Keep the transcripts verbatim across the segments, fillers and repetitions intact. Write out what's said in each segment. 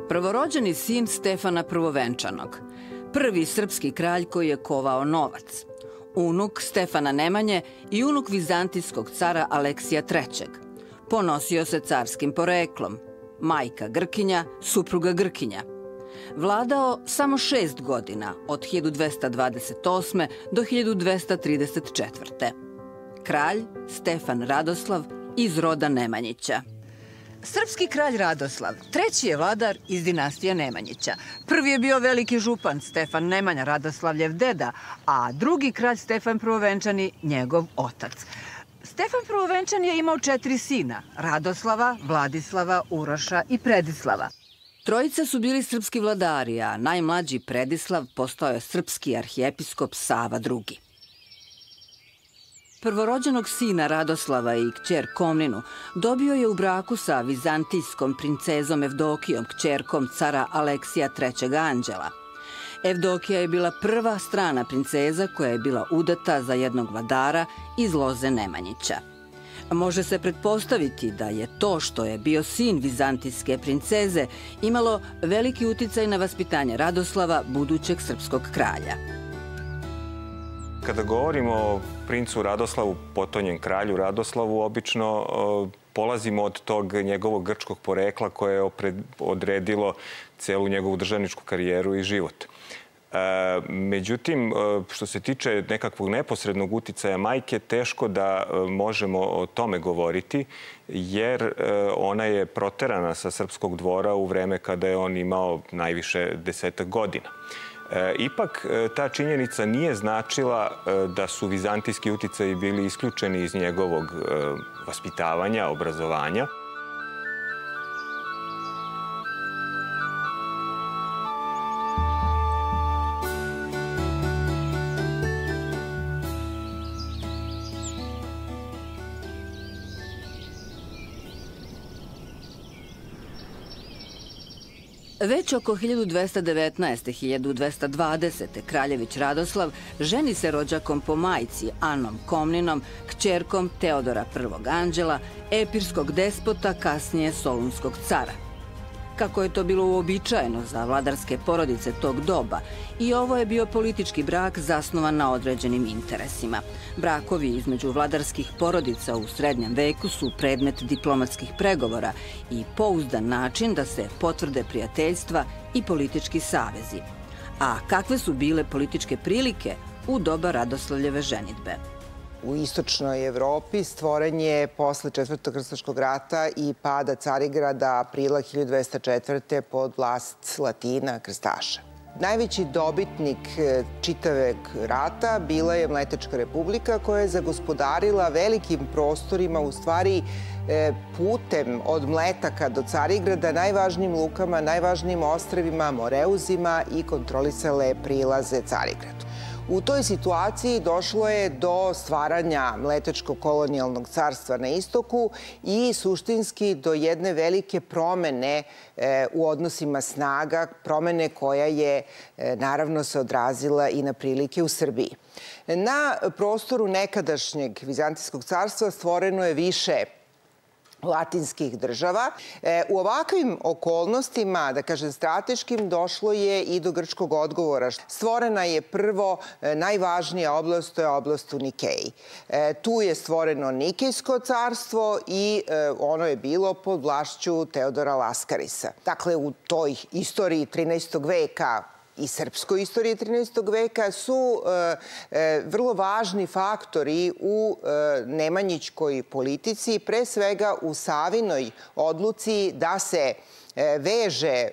Prvorođeni sin Stefana Prvovenčanog, prvi srpski kralj koji je kovao novac, unuk Stefana Nemanje i unuk vizantijskog cara Aleksija trećeg. Ponosio se carskim poreklom, majka Grkinja, supruga Grkinja. Vladao samo šest godina, od hiljadu dvesta dvadeset osme. do hiljadu dvesta trideset četvrte. Kralj Stefan Radoslav iz roda Nemanjića. Srpski kralj Radoslav treći je vladar iz dinastije Nemanjića. Prvi je bio veliki župan Stefan Nemanja, Radoslavljev deda, a drugi kralj Stefan Prvovenčani njegov otac. Stefan Prvovenčani je imao četiri sina, Radoslava, Vladislava, Uroša i Predislava. Trojica su bili srpski vladari, a najmlađi Predislav postao je srpski arhijepiskop Sava drugi. Prvorođenog sina Radoslava i kćer Komninu dobio je u braku sa vizantijskom princezom Evdokijom, kćerkom cara Aleksija trećeg Anđela. Evdokija je bila prva strana princeza koja je bila udata za jednog vladara iz loze Nemanjića. Može se pretpostaviti da je to što je bio sin vizantijske princeze imalo veliki uticaj na vaspitanje Radoslava, budućeg srpskog kralja. Kada govorimo o princu Radoslavu, potonjem kralju Radoslavu, obično polazimo od tog njegovog grčkog porekla koje je odredilo celu njegovu državničku karijeru i život. Međutim, što se tiče nekakvog neposrednog uticaja majke, teško da možemo o tome govoriti, jer ona je proterana sa srpskog dvora u vreme kada je on imao najviše desetak godina. Ipak, ta činjenica nije značila da su vizantijski uticaji bili isključeni iz njegovog vaspitavanja, obrazovanja. Već oko hiljadu dvesta devetnaeste. do hiljadu dvesta dvadesete. kraljević Radoslav ženi se rođakom po majci Anom Komninom, kćerkom Teodora prvog Anđela, epirskog despota, kasnije solunskog cara. Kako je to bilo uobičajeno za vladarske porodice tog doba, i ovo je bio politički brak zasnovan na određenim interesima. Brakovi između vladarskih porodica u srednjem veku su predmet diplomatskih pregovora i pouzdan način da se potvrde prijateljstva i politički savezi. A kakve su bile političke prilike u doba Radoslavljeve ženidbe? U istočnoj Evropi stvoren je posle Četvrtog krstaškog rata i pada Carigrada aprila hiljadu dvesta četvrte. pod vlast Latina, krstaša. Najveći dobitnik čitavog rata bila je Mletečka republika koja je zagospodarila velikim prostorima, u stvari putem od Mletaka do Carigrada, najvažnijim lukama, najvažnijim ostrvima, Moreuzima i kontrolisale prilaze Carigradu. U toj situaciji došlo je do stvaranja Mletečkog kolonijalnog carstva na istoku i suštinski do jedne velike promene u odnosima snaga, promene koja je naravno se odrazila i na prilike u Srbiji. Na prostoru nekadašnjeg Vizantijskog carstva stvoreno je više latinskih država. U ovakvim okolnostima, da kažem strateškim, došlo je i do grčkog odgovora. Stvorena je prvo najvažnija oblast, to je oblast u Nikeji. Tu je stvoreno Nikejsko carstvo i ono je bilo pod vlašću Teodora Laskarisa. Dakle, u toj istoriji trinaestog veka i srpskoj istoriji trinaestog veka su vrlo važni faktori u nemanjićkoj politici, pre svega u Savinoj odluci da se veže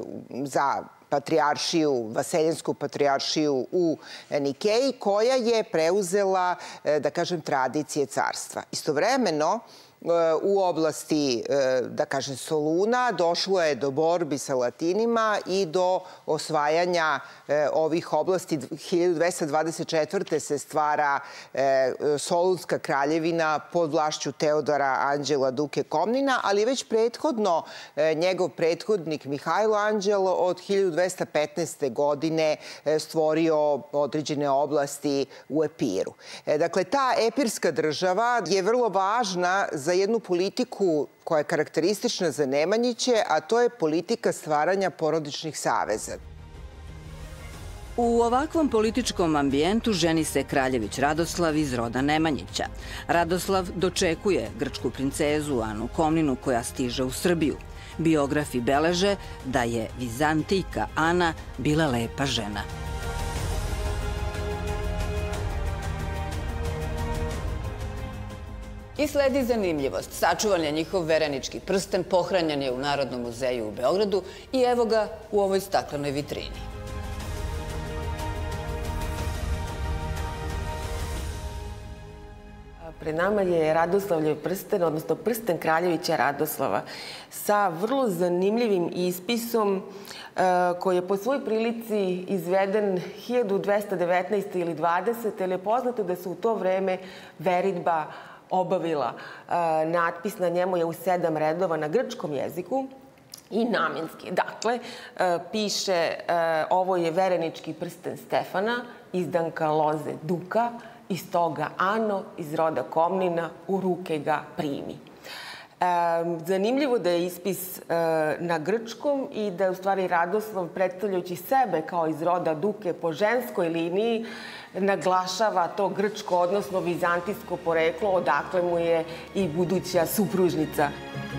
za patrijaršiju, Vaseljensku patrijaršiju u Nikeji, koja je preuzela, da kažem, tradicije carstva. Istovremeno, u oblasti, da kažem, Soluna došlo je do borbi sa Latinima i do osvajanja ovih oblasti. hiljadu dvesta dvadeset četvrte. se stvara Solunska kraljevina pod vlašću Teodora Anđela Duke Komnina, ali već prethodno njegov prethodnik Mihajlo Anđelo od hiljadu dvesta petnaeste. godine stvorio određene oblasti u Epiru. Dakle, ta epirska država je vrlo važna za jednu politiku koja je karakteristična za Nemanjiće, a to je politika stvaranja porodičnih saveza. U ovakvom političkom ambijentu ženi se kraljević Radoslav iz roda Nemanjića. Radoslav dočekuje grčku princezu Anu Komninu koja stiže u Srbiju. Biografi beleže da je Vizantijka Ana bila lepa žena. I sledi zanimljivost. Sačuvan je njihov verenički prsten, pohranjen je u Narodnom muzeju u Beogradu i evo ga u ovoj staklenoj vitrini. Pred nama je Radoslavljev prsten, odnosno prsten kraljevića Radoslava, sa vrlo zanimljivim ispisom koji je po svoj prilici izveden hiljadu dvesta devetnaeste. ili dvadesete. jer je poznato da se u to vreme veritba obavila. Natpis na njemu je u sedam redova na grčkom jeziku i namenski. Dakle, piše ovo je verenički prsten Stefana, izdanka loze Duka, i stoga Ano iz roda Komnina u ruke ga primi. Zanimljivo da je ispis na grčkom i da je u stvari Radoslav, predstavljajući sebe kao iz roda Duke po ženskoj liniji, naglašava to grčko, odnosno vizantijsko poreklo, odakle mu je i buduća supružnica.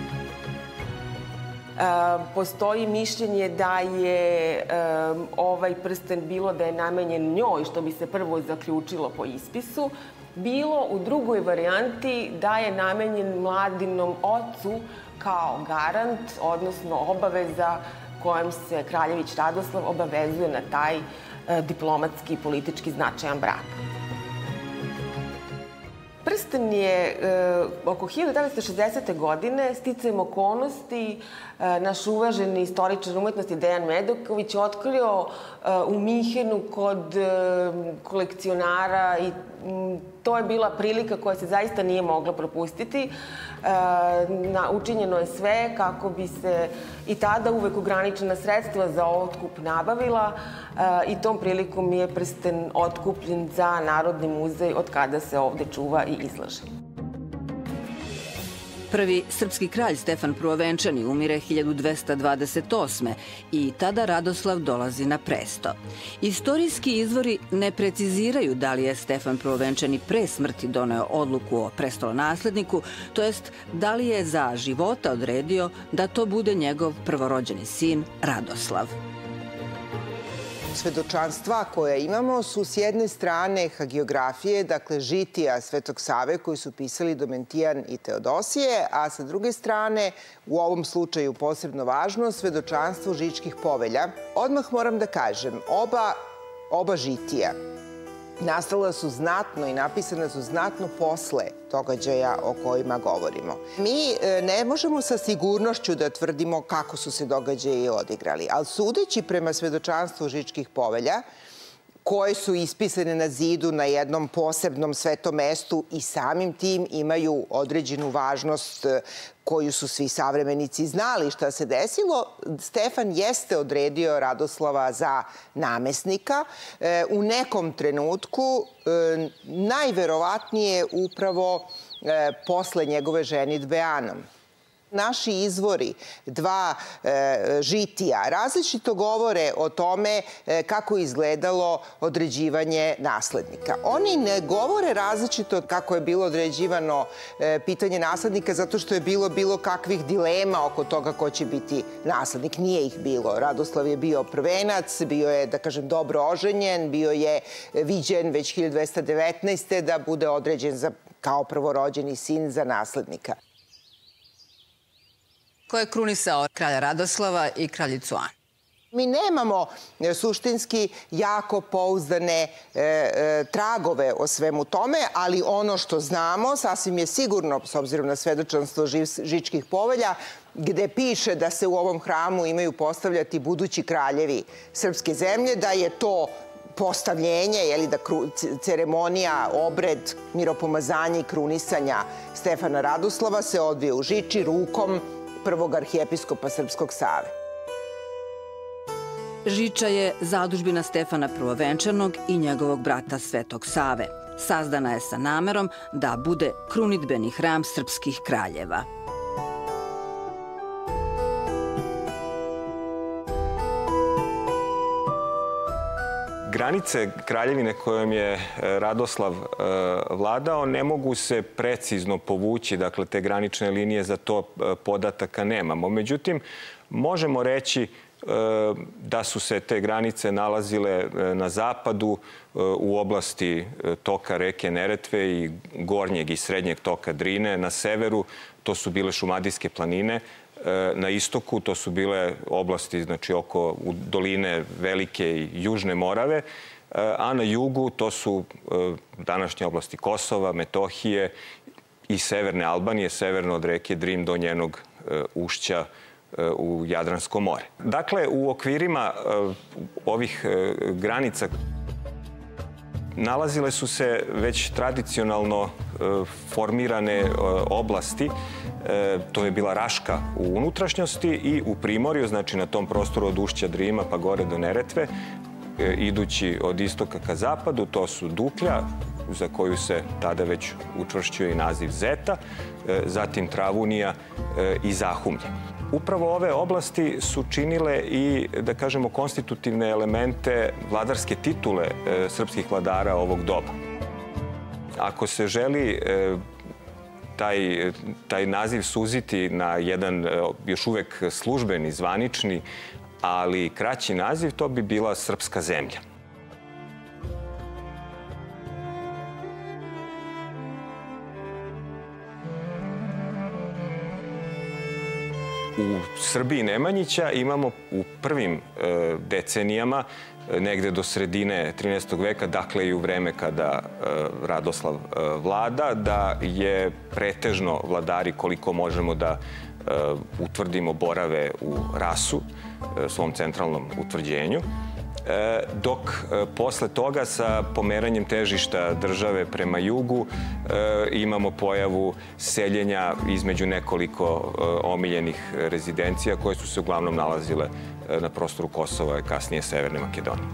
Postoji mišljenje da je ovaj prsten bilo da je namenjen njoj, što bi se prvo zaključilo po ispisu, bilo u drugoj varijanti da je namenjen mladinom ocu kao garant, odnosno obaveza kojom se kraljević Radoslav obavezuje na taj diplomatski i politički značajan brak. Prsten je oko hiljadu devetsto šezdesete. godine sticajem okolnosti naš uvaženi istoričar umetnosti Dejan Medoković otkrio u Minhenu kod kolekcionara i to je bila prilika koja se zaista nije mogla propustiti. Učinjeno je sve kako bi se i tada uvek ograničena sredstva za otkup nabavila i tom prilikom je prsten otkupljen za Narodni muzej od kada se ovde čuva i izlaže. Prvi srpski kralj Stefan Prvovenčani umire hiljadu dvesta dvadeset osme. i tada Radoslav dolazi na presto. Istorijski izvori ne preciziraju da li je Stefan Prvovenčani pre smrti doneo odluku o prestolonasledniku, to jest da li je za života odredio da to bude njegov prvorođeni sin Radoslav. Svedočanstva koje imamo su s jedne strane hagiografije, dakle žitija Svetog Save koji su pisali Domentijan i Teodosije, a sa druge strane, u ovom slučaju posebno važno, svedočanstvo žičkih povelja. Odmah moram da kažem, oba, oba žitija nastala su znatno i napisana su znatno posle događaja o kojima govorimo. Mi ne možemo sa sigurnošću da tvrdimo kako su se događaji odigrali, ali sudeći prema svedočanstvu žičkih povelja, koje su ispisane na zidu na jednom posebnom svetom mestu i samim tim imaju određenu važnost koju su svi savremenici znali šta se desilo, Stefan jeste odredio Radoslava za namesnika. U nekom trenutku, najverovatnije upravo posle njegove ženidbe Anom. Naši izvori, dva žitija, različito govore o tome kako je izgledalo određivanje naslednika. Oni ne govore različito kako je bilo određivano pitanje naslednika zato što je bilo bilo kakvih dilema oko toga ko će biti naslednik. Nije ih bilo. Radoslav je bio prvenac, bio je, da kažem, dobro oženjen, bio je viđen već hiljadu dvesta devetnaeste. da bude određen kao prvorođeni sin za naslednika. Ko je krunisao kralja Radoslava i kraljicu Anu? Mi nemamo suštinski jako pouzdane tragove o svemu tome, ali ono što znamo, sasvim je sigurno, s obzirom na svedočanstvo žičkih povelja, gde piše da se u ovom hramu imaju postavljati budući kraljevi srpske zemlje, da je to postavljenje, da ceremonija, obred, miropomazanja i krunisanja Stefana Radoslava se odvije u Žiči rukom prvog arhijepiskopa Srpskog Save. Žiča je zadužbina Stefana Prvovenčanog i njegovog brata Svetog Save. Sazdana je sa namerom da bude krunidbeni hram srpskih kraljeva. Granice kraljevine kojom je Radoslav vladao ne mogu se precizno povući, dakle te granične linije, za to podataka nemamo. Međutim, možemo reći da su se te granice nalazile na zapadu u oblasti toka reke Neretve i gornjeg i srednjeg toka Drine. Na severu to su bile Šumadijske planine. Na istoku to su bile oblasti, znači oko doline Velike i Južne Morave, a na jugu to su današnje oblasti Kosova, Metohije i severne Albanije, severno od reke Drin do njenog ušća u Jadransko more. Dakle, u okvirima ovih granica nalazile su se već tradicionalno formirane oblasti. To je bila Raška u unutrašnjosti i u primorju, znači na tom prostoru od ušća Drima pa gore do Neretve, idući od istoka ka zapadu, to su Duklja, za koju se tada već učvršćuje i naziv Zeta, zatim Travunija i Zahumlje. Upravo ove oblasti su činile i, da kažemo, konstitutivne elemente vladarske titule srpskih vladara ovog doba. Ako se želi taj, taj naziv suziti na jedan još uvek službeni, zvanični, ali kraći naziv, to bi bila srpska zemlja. U Srbiji Nemanjića imamo u prvim decenijama, negde do sredine trinaestog veka, dakle i u vreme kada Radoslav vlada, da je pretežno vladari, koliko možemo da utvrdimo, borave u Rasu, svom centralnom utvrđenju, dok posle toga sa pomeranjem težišta države prema jugu imamo pojavu seljenja između nekoliko omiljenih rezidencija koje su se uglavnom nalazile na prostoru Kosova i kasnije Severne Makedonije.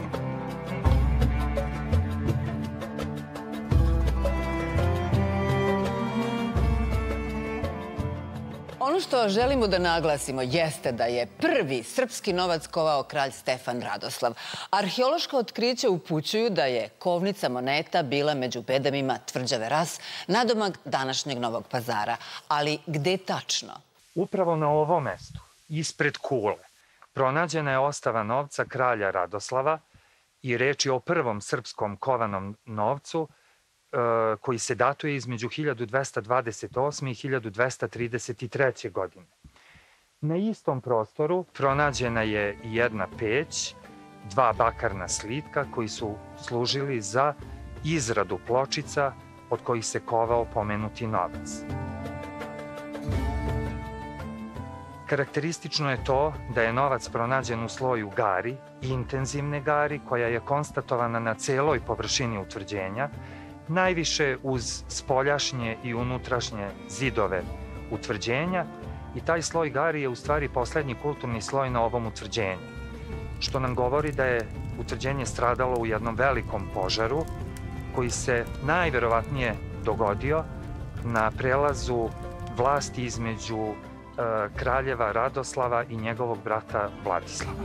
Ono što želimo da naglasimo jeste da je prvi srpski novac kovao kralj Stefan Radoslav. Arheološka otkrića upućuju da je kovnica moneta bila među bedemima tvrđave Ras, nadomak današnjeg Novog Pazara. Ali gde tačno? Upravo na ovom mestu, ispred kule, pronađena je ostava novca kralja Radoslava i reč je o prvom srpskom kovanom novcu koji se datuje između hiljadu dvesta dvadeset osme. i hiljadu dvesta trideset treće. godine. Na istom prostoru pronađena je jedna peć, dva bakarna slitka koji su služili za izradu pločica od kojih se kovao pomenuti novac. Karakteristično je to da je novac pronađen u sloju gari, intenzivne gari, koja je konstatovana na celoj površini utvrđenja, najviše uz spoljašnje i unutrašnje zidove utvrđenja, i taj sloj gari je u stvari poslednji kulturni sloj na ovom utvrđenju, što nam govori da je utvrđenje stradalo u jednom velikom požaru koji se najverovatnije dogodio na prelazu vlasti između kraljeva Radoslava i njegovog brata Vladislava.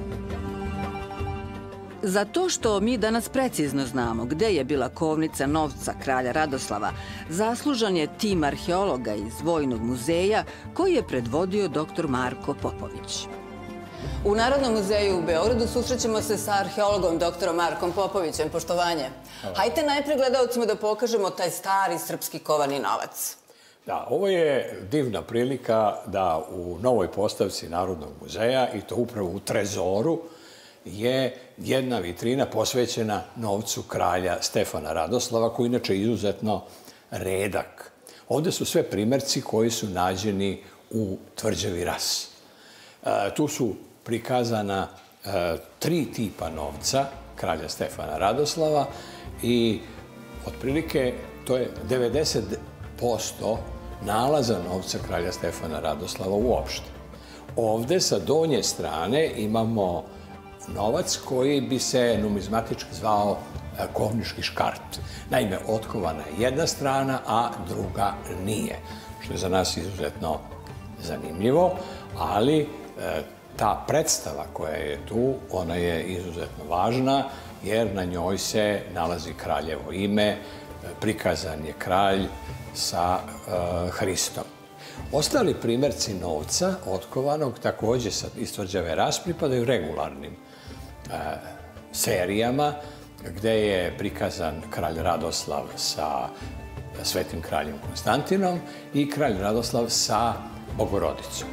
Za to što mi danas precizno znamo gde je bila kovnica novca kralja Radoslava, zaslužan je tim arheologa iz Vojnog muzeja koji je predvodio doktor Marko Popović. U Narodnom muzeju u Beogradu susrećemo se sa arheologom doktorom Markom Popovićem. Poštovanje. Hajde najpre gledalcima da pokažemo taj stari srpski kovani novac. Da, ovo je divna prilika da u novoj postavci Narodnog muzeja, i to upravo u trezoru, je jedna vitrina posvećena novcu kralja Stefana Radoslava, koji inače je izuzetno redak. Ovde su sve primerci koji su nađeni u tvrđavi Ras. Tu su prikazana tri tipa novca kralja Stefana Radoslava i otprilike to je devedeset posto nalaza novca kralja Stefana Radoslava uopšte. Ovde sa donje strane imamo novac koji bi se numizmatički zvao kovnički škart. Naime, otkovana je jedna strana, a druga nije, što je za nas izuzetno zanimljivo, ali ta predstava koja je tu, ona je izuzetno važna, jer na njoj se nalazi kraljevo ime, prikazan je kralj sa Hristom. Ostali primjerci novca otkovanog, takođe iz tvrđave Ras, pripadaju regularnim serijama, gde je prikazan kralj Radoslav sa svetim kraljem Konstantinom i kralj Radoslav sa Bogorodicom.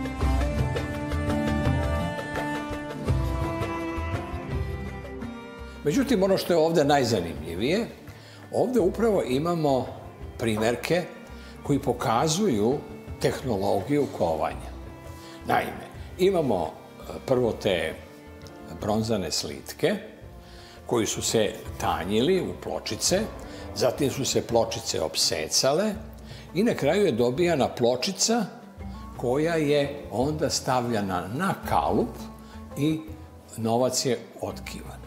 Međutim, ono što je ovde najzanimljivije, ovde upravo imamo primerke koji pokazuju tehnologiju kovanja. Naime, imamo prvo te bronzane slitke koji su se tanjili u pločice, zatim su se pločice opsecale i na kraju je dobijana pločica koja je onda stavljana na kalup i novac je otkivan.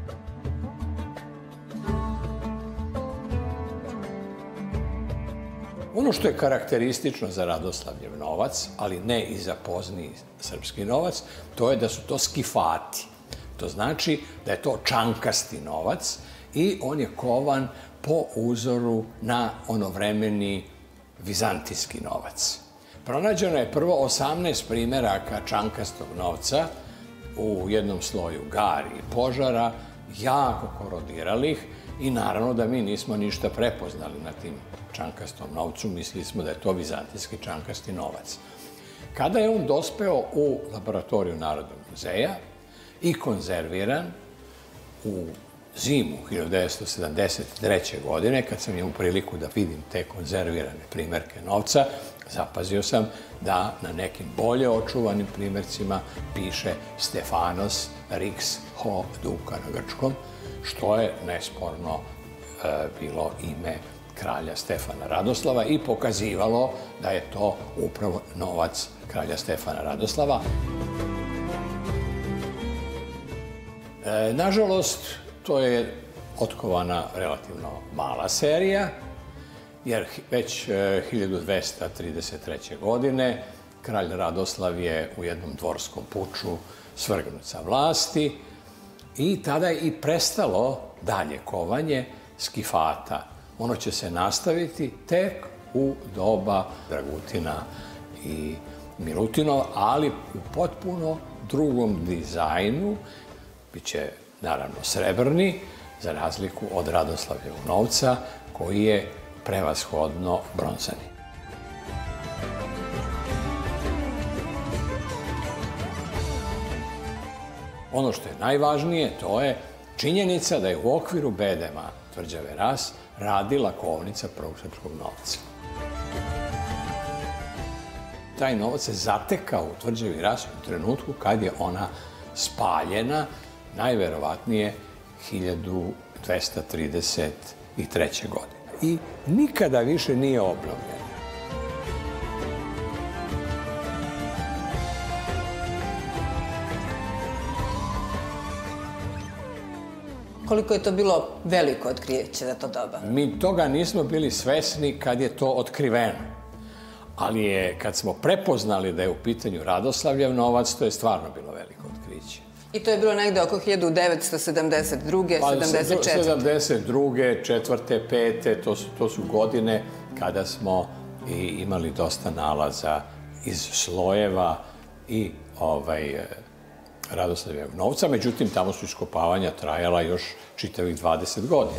Ono što je karakteristično za Radoslavljev novac, ali ne i za pozniji srpski novac, to je da su to skifati. To znači da je to čankasti novac i on je kovan po uzoru na onovremeni vizantijski novac. Pronađeno je prvo osamnaest primeraka čankastog novca u jednom sloju gari i požara, jako korodiralih, i naravno da mi nismo ništa prepoznali na tim čankastom novcu, mislili smo da je to vizantijski čankasti novac. Kada je on dospeo u laboratoriju Narodnog muzeja i konzerviran u zimu hiljadu devetsto sedamdeset treće. godine, kad sam imao priliku da vidim te konzervirane primerke novca, zapazio sam da na nekim bolje očuvanim primercima piše Stefanos Rix Ho Duka na grčkom, što je nesporno bilo ime kralja Stefana Radoslava i pokazivalo da je to upravo novac kralja Stefana Radoslava. Nažalost, to je otkovana relativno mala serija, jer već hiljadu dvesta trideset treće. godine kralj Radoslav je u jednom dvorskom puču svrgnut sa vlasti i tada je i prestalo dalje kovanje skifata. Ono će se nastaviti tek u doba Dragutina i Milutinova, ali u potpuno drugom dizajnu. Biće, naravno, srebrni, za razliku od Radoslavljevog novca, koji je prevashodno bronzani. Ono što je najvažnije, to je činjenica da je u okviru bedema tvrđave Ras radila kovnica prvog srpskog novca. Taj novac se zatekao u tvrđavi Ras u trenutku kad je ona spaljena, najverovatnije hiljadu dvesta trideset treće. godine. I nikada više nije obnovljena. Koliko je to bilo veliko otkriće za to doba? Mi toga nismo bili svesni kad je to otkriveno. Ali je, kad smo prepoznali da je u pitanju Radoslavljev novac, to je stvarno bilo veliko otkriće. I to je bilo negde oko hiljadu devetsto sedamdeset druge. sedamdeset četvrte. sedamdeset druge, četvrte, pete, to su godine kada smo imali dosta nalaza iz slojeva i Radoslavljevog novca. Međutim, tamo su iskopavanja trajala još čitavih dvadeset godina.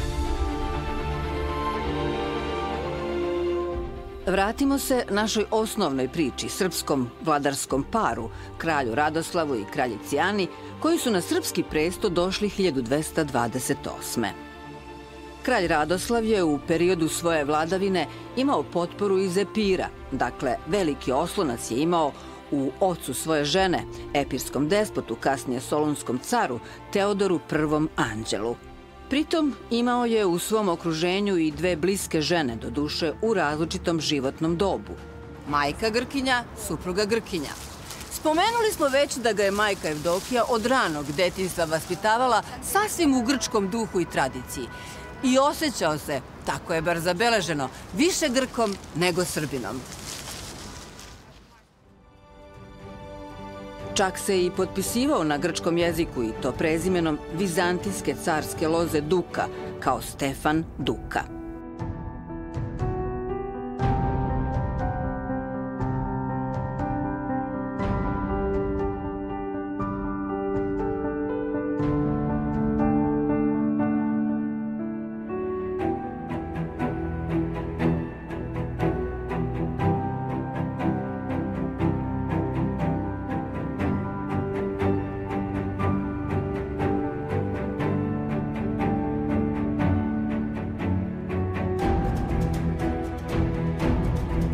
Vratimo se našoj osnovnoj priči, srpskom vladarskom paru, kralju Radoslavu i kraljici Ani, koji su na srpski presto došli hiljadu dvesta dvadeset osme. Kralj Radoslav je u periodu svoje vladavine imao potporu iz Epira, dakle veliki oslonac je imao u ocu svoje žene, epirskom despotu, kasnije solunskom caru, Teodoru Prvom Anđelu. Pritom imao je u svom okruženju i dve bliske žene, doduše u različitom životnom dobu. Majka Grkinja, supruga Grkinja. Spomenuli smo već da ga je majka Evdokija od ranog detinjstva vaspitavala sasvim u grčkom duhu i tradiciji. I osjećao se, tako je bar zabeleženo, više Grkom nego Srbinom. Čak se i potpisivao na grčkom jeziku i to prezimenom vizantijske carske loze Duka, kao Stefan Duka.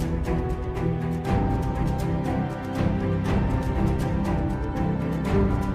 Thank you.